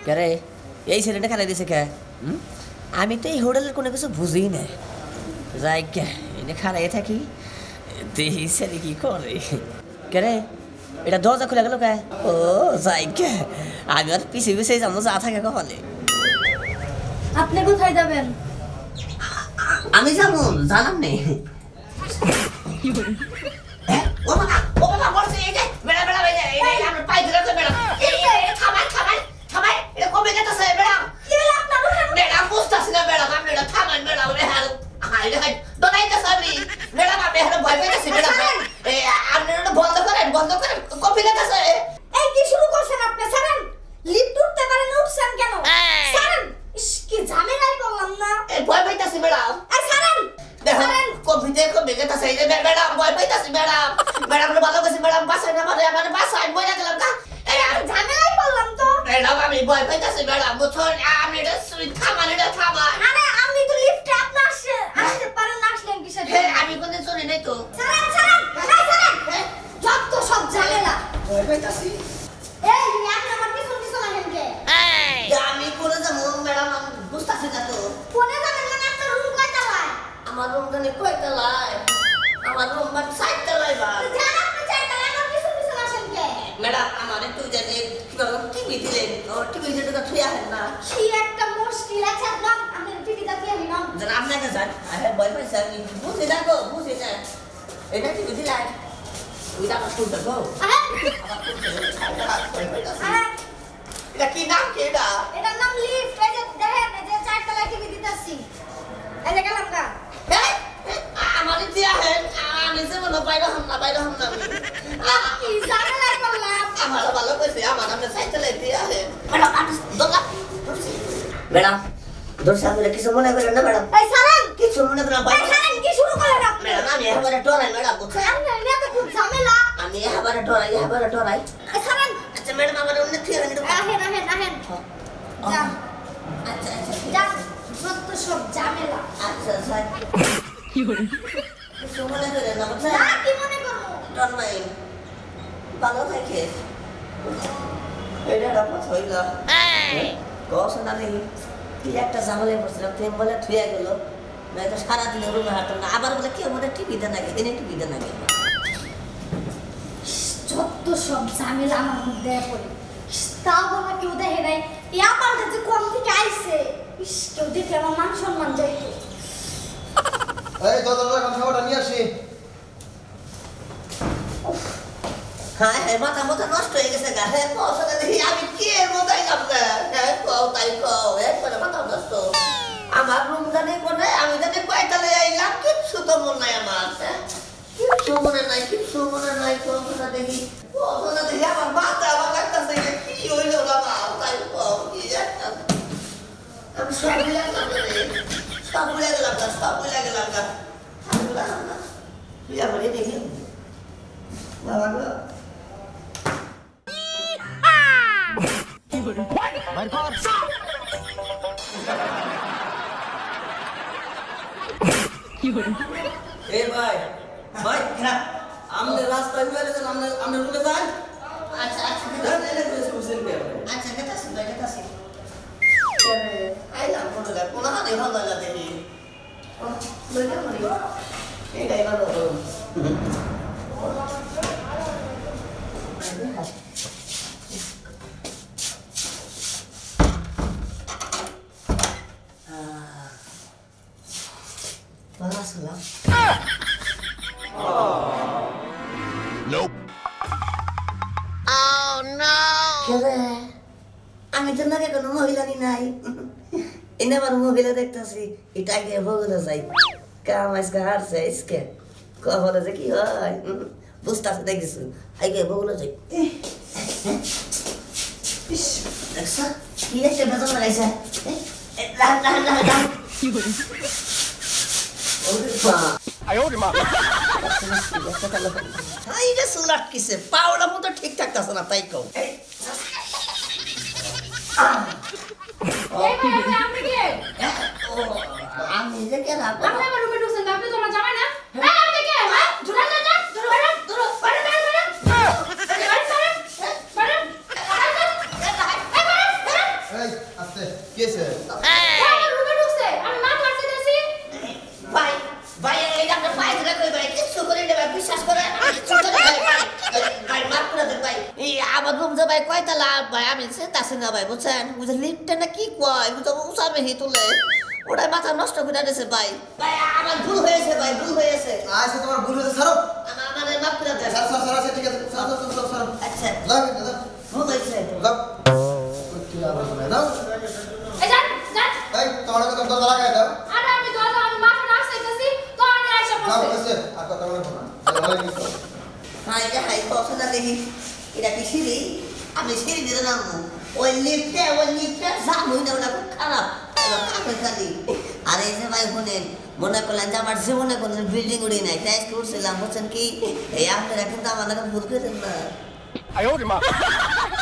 কে এই ছেলেটা খেলা দিছে কে আমি তো এই হোটেলের কোনো কিছু বুঝি না যাই কে এনে খারাই থাকি দেখি ছেলে কি করে কে এটা দরজা খুলে গেল কে ও যাই কে আমি আর পিছিয়ে পিছিয়ে যাবো যা থাকে কপালে আপনি কোথায় যাবেন আমি যাবো জানাম নেই ও বাবা বলছে এই যে বেড়া বেড়া বেড়া এই আমরা পাই ধরে তো বেড়া এই খাবার খাবার খাবার এটা কমে গেছে বেড়া কি হলো আপনার বেড়া বুঝতাছ না বেড়া আপনি এটা খাবার বেড়া বেড়া হাই হাই দনাইতে সাবি বেড়া আপনি এখানে ভয় পেয়েছে বেড়া এই আপনি এটা বন্ধ করেন কমে গেছে এই কি শুরু করছেন আপনি ছাড়েন লিফট উঠতে পারেন উঠছেন কেন ছাড়েন ইস কি ঝামেলায় পড়লাম না এই ভয় পেয়েছে বেড়া এই ছাড়েন দেখেন কবিতে কমে গেছে এই বেড়া ভয় পেয়েছে বেড়া আমরা ভালো কাছে বেড়া বাসায় না মানে আমার বাসায় বইয়া গেলাম কা এই ঝামেলায় পড়লাম তো বেড়া আমি ভয় পেয়েছে বেড়া বুঝছেন আমি এটা সুই থামান আরে আমি তো লিফটে আপনি আসতে পারেন না আসলেন কিসের আমি কোনে চলে নাই তো ছাড়েন যত সব ঝামেলা ভয় পেয়েছি এই আপনি আমার পিছন পিছন লাগেন কে আমি কোনে যাব ম্যাডাম আমি বুঝতাছি না তো কোনে যাবেন মানে আপনার রুম কয়টা হয় আমার রুম জানি কয়টা লাই আমার রুম মানে 4টা লাই বা জান আপনি 4টা লাই আমার পিছন পিছন আসেন কে ম্যাডাম আমার একটু জানি কিভাবে টিভি দিলেন ও টিভি যেটা থুই আসেন না কি একটা মুশকিল আছে আপনার আপনি টিভিটা দিয়ে নিন জান আপনাকে জান আরে ভয় পেয়েছে আমি বুঝি না গো বুঝি না এটা টিভি দিলাই ওইটা আমার শুনতে গো এটা কি নাম কি এটা এটার নাম লিফট এই যে দেখেন এই যে 4টা লাই টিভি দিতাছি এই যে গেলাম না আমার দিয়া হেন আমি যে মনে বাইরে হম না কি ঝামেলায় পড়লাম আমার ভালো কইছে আমার আমরা সাইকেল দিয়া হেন ম্যাডাম দোকা ম্যাডাম দোষ সামনে কিছু মনে করেন না ম্যাডাম এই ছাড়েন কিছু মনে করেন না এই ছাড়েন কি শুরু করলেন আপনি ম্যাডাম আমি এবারে ডরাই ম্যাডাম বুঝছেন আপনি এত খুব ঝামেলা আমি এবারে ডরাই এই ছাড়েন আচ্ছা ম্যাডাম আমার অন্য ঠিক আছে আহেন যান আচ্ছা যান যত সব ঝামেলা আচ্ছা স্যার কি হলো কিছু মনে করেন না বুঝছেন না কি মনে করব ডরাই ভালো থাকে এটা রাখা হইল কসনা নেই কি একটা ঝামেলায় পড়ছিলাম তুমি বলে থুয়ে গেল নাই তো সারাদিন রুমে হাঁটতাম না আবার বলে কি আমাদের টিভিতে নাকি এনে টিভিতে নাকি যত সব ঝামেলা আমার মধ্যে পড়ে তা বলা কেউ দেখে নাই এই আমার যে কম থেকে আইছে ইস কেউ দেখে আমার মান সম্মান যাইতো এই দাদা খাবারটা নিয়ে আসি হ্যাঁ মাথা নষ্ট হয়ে গেছে গা হ্যাঁ কসনা দেখি আমি কে বোঝাই আপনার হ্যাঁ কও তাই কও একবারে মাথা নষ্ট আমার রুম জানে কোনে আমি জানি কয়তালে আইলাম কিচ্ছু তো মনে নাই আমার কিচ্ছু মনে নাই কসনা দেখি আমার মাথা আমার লাগতেছে কি হইল বাবা তাই কও কি একটা আমি সব ভুলে গেলাম না তুই আমার দেখি বাবা গো ए भाई हमने रास्ता हुआ लेकिन हमने रुके जाए अच्छा ले कुर्सी पे अच्छा कहता सी आइला बोलगा पुनः देखा लगा देखी लगा मरी ए गाइबा लो Nope. Oh no! আমি তো নাকি কোনো মহিলা নি নাই এনে আমার মহিলা দেখতেছি এটা আগে বগুলো যাই কাম আজকে হারছে আজকে কখনো যে কি হয় বুঝতেছে দেখিস আগে বগুলো যাই দেখছ কি একটা বেতন লাগাইছে পাওয়াটা মতো ঠিক থাকতেছে না তাই কও আমি যে কেন আমার রুম যে ভাই কয়তালা ভাই আমি চিন্তাছি না ভাই বুঝছেন বুঝে লিফটে না কি কয় বুঝতে উসাবে হি তুলে ওটাই মাথা নষ্ট করে দিয়েছে ভাই ভাই আমার ভুল হয়েছে ভাই ভুল হয়েছে আচ্ছা তোমার ভুল হয়েছে ছাড়ো আমার মাফ করে দেন ছাড় ছাড় ছাড়, আচ্ছা ঠিক আছে ছাড়ো ছাড়ো ছাড়ো ছাড়ো আচ্ছা লাগ দাদা ভুল হয়েছে লাগ কি আবার বলে দাও এই যান যান এই তোমার কাছে দরজা লাগাই দাও আরে আমি দরজা আমি মাথা নাড়াইতেছি তো আমি আইসা নাও পড়ছি কাছে আর কথা বলবো না ভালো কিছু হাই রে হাই কষ্ট না দেখি এটা কি সিঁড়ি আমি সিঁড়ি দিতে নামবো ওই লিফটে জানুই না ওটা খুব খারাপ খালি আর এই যে ভাই শুনেন মনে করলেন যে আমার জীবনে কোনো বিল্ডিং উড়ি নাই তাই উঠছিলাম বুঝছেন কি এই আপনারা কিন্তু আমার ভুল করেন না I owed him up.